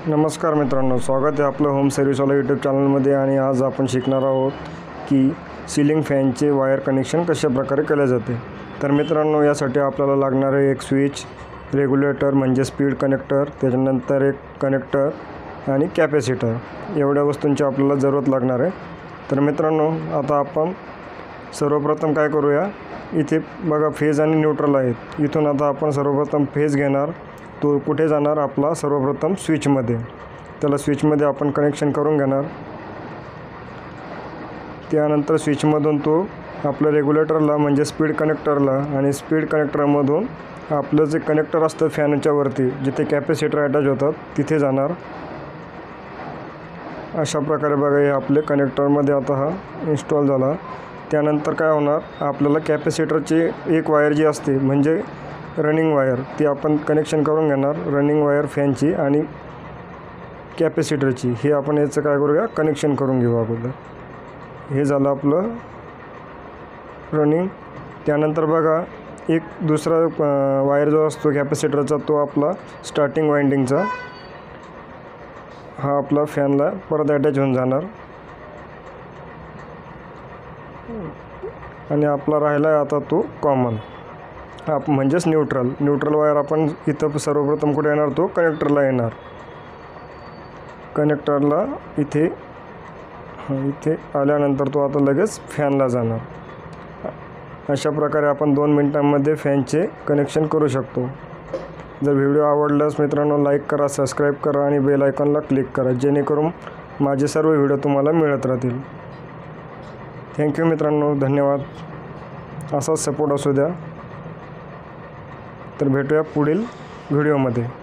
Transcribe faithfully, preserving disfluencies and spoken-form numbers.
नमस्कार मित्रांनो, स्वागत आहे आपलं होम सर्व्हिसवाला यूट्यूब चॅनलमध्ये. आणि आज आपण शिकणार आहोत की सिलिंग फॅनचे वायर कनेक्शन कशा प्रकारे केले जाते. तर मित्रांनो, यासाठी आपल्याला लागणार आहे एक स्विच, रेग्युलेटर म्हणजे स्पीड कनेक्टर, त्याच्यानंतर एक कनेक्टर आणि कॅपॅसिटर. एवढ्या वस्तूंची आपल्याला जरूरत लागणार आहे. तर मित्रांनो, आता आपण सर्वप्रथम काय करूया, इथे बघा फेज आणि न्यूट्रल आहेत. इथून आता आपण सर्वप्रथम फेज घेणार. तो कुठे जाणार, आपला सर्वप्रथम स्विचमध्ये. त्याला स्विचमध्ये आपण कनेक्शन करून घेणार. त्यानंतर स्विचमधून तो आपलं रेग्युलेटरला म्हणजे स्पीड कनेक्टरला, आणि स्पीड कनेक्टरमधून आपलं जे कनेक्टर असतं फॅनच्या वरती जिथे कॅपॅसिटर अटॅच होतात तिथे जाणार. अशा प्रकारे बघा, हे आपले कनेक्टरमध्ये आता हा इन्स्टॉल झाला. त्यानंतर काय होणार, आपल्याला कॅपॅसिटरची एक वायर जी असते म्हणजे रनिंग वायर, ती आपण कनेक्शन करून घेणार. रनिंग वायर फॅनची आणि कॅपॅसिटरची, हे आपण याचं काय करूया, कनेक्शन करून घेऊ अगोदर. हे झालं आपलं रनिंग. त्यानंतर बघा, एक दुसरा वायर जो असतो कॅपॅसिटरचा, तो आपला स्टार्टिंग वाइंडिंगचा, हा आपला फॅनला परत अटॅच होऊन जाणार. आणि आपला राहिला आहे आता तो कॉमन, आप म्हणजेच न्यूट्रल. न्यूट्रल वायर आपण इथं सर्वप्रथम कुठे येणार, तो कनेक्टरला येणार. कनेक्टरला इथे इथे आल्यानंतर तो आता लगेच फॅनला जाणार. अशा प्रकारे आपण दोन मिनटांमध्ये फॅनचे कनेक्शन करू शकतो. जर व्हिडिओ आवडल्यास मित्रांनो, लाईक करा, सबस्क्राईब करा आणि बेल आयकॉनला क्लिक करा, जेणेकरून माझे सर्व व्हिडिओ तुम्हाला मिळत राहतील. थँक्यू मित्रांनो, धन्यवाद. असाच सपोर्ट असू द्या. तर भेटूया पुढील व्हिडिओमध्ये.